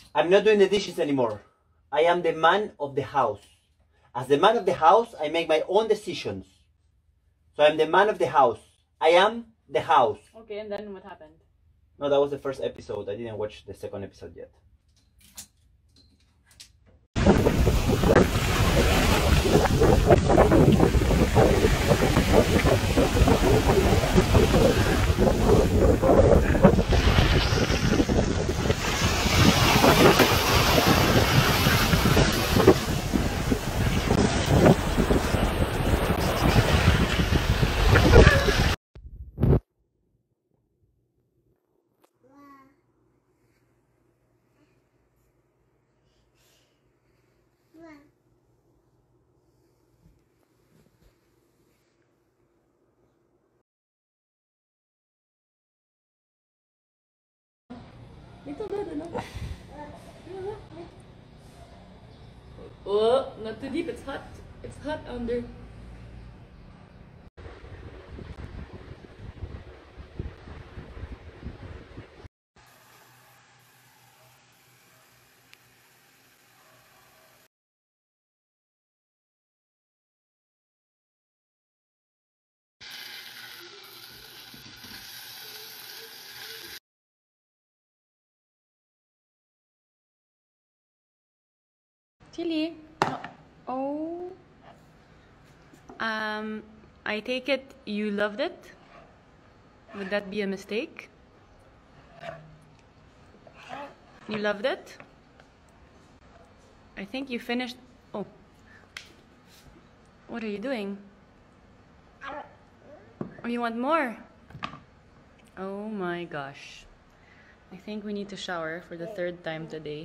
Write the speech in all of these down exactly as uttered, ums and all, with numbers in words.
I'm not doing the dishes anymore. I am the man of the house. As the man of the house, I make my own decisions. So I'm the man of the house. I am the house. Okay, and then what happened? No, that was the first episode. I didn't watch the second episode yet. Little bit, no? Oh, not too deep. It's hot. It's hot under. Chili. Oh. Um, I take it you loved it? Would that be a mistake? You loved it? I think you finished. Oh. What are you doing? Oh, you want more? Oh my gosh. I think we need to shower for the third time today.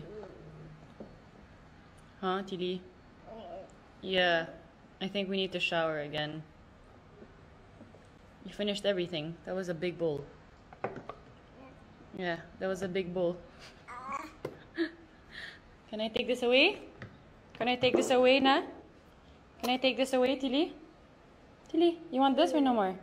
Huh, Tilly? Yeah, I think we need to shower again. You finished everything. That was a big bowl. Yeah, that was a big bowl. Can I take this away? Can I take this away, Na? Can I take this away, Tilly? Tilly, you want this or no more?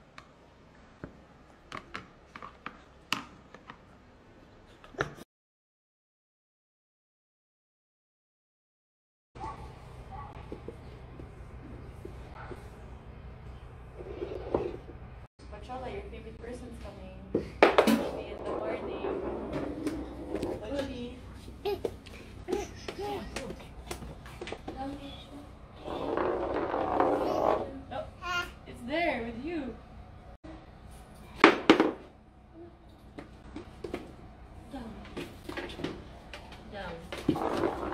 Machala, your favorite person's coming. Be in the morning. Buddy. Oh, it's there with you. Down. Down.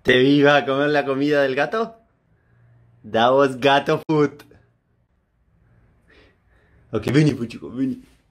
¿Te iba a comer la comida del gato? That was gato food. Ok, vení, pues chico, vení.